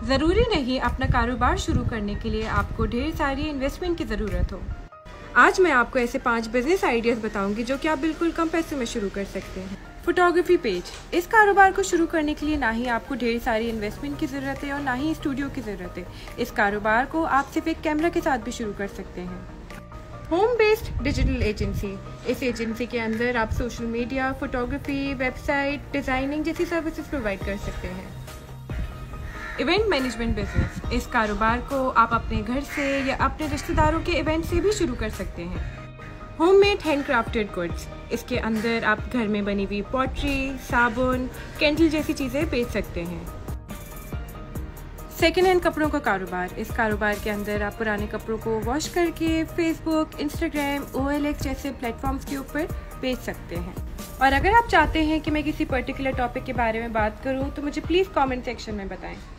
ज़रूरी नहीं अपना कारोबार शुरू करने के लिए आपको ढेर सारी इन्वेस्टमेंट की ज़रूरत हो। आज मैं आपको ऐसे 5 बिजनेस आइडियाज़ बताऊंगी जो कि आप बिल्कुल कम पैसे में शुरू कर सकते हैं। Photography page. इस कारोबार को शुरू करने के लिए ना ही आपको ढेर सारी इन्वेस्टमेंट की ज़रूरत है और ना ही स्टूडियो की ज़रूरत है। इस कारोबार को आप सिर्फ एक कैमरा के साथ भी शुरू कर सकते हैं। Home based digital agency. इस एजेंसी के अंदर आप social media, photography, website, designing जैसी सर्विसेज प्रोवाइड कर सकते हैं। Event management business. इस कारोबार को आप अपने घर से या अपने रिश्तेदारों के इवेंट से भी शुरू कर सकते हैं। Homemade handcrafted goods. इसके अंदर आप घर में बनी हुई पॉटरी, साबुन, कैंडल जैसी चीज़ें बेच सकते हैं। सेकेंड हैंड कपड़ों का कारोबार। इस कारोबार के अंदर आप पुराने कपड़ों को वॉश करके फेसबुक, इंस्टाग्राम, OLX जैसे प्लेटफॉर्म्स के ऊपर बेच सकते हैं। और अगर आप चाहते हैं कि मैं किसी पर्टिकुलर टॉपिक के बारे में बात करूं तो मुझे प्लीज़ कमेंट सेक्शन में बताएं।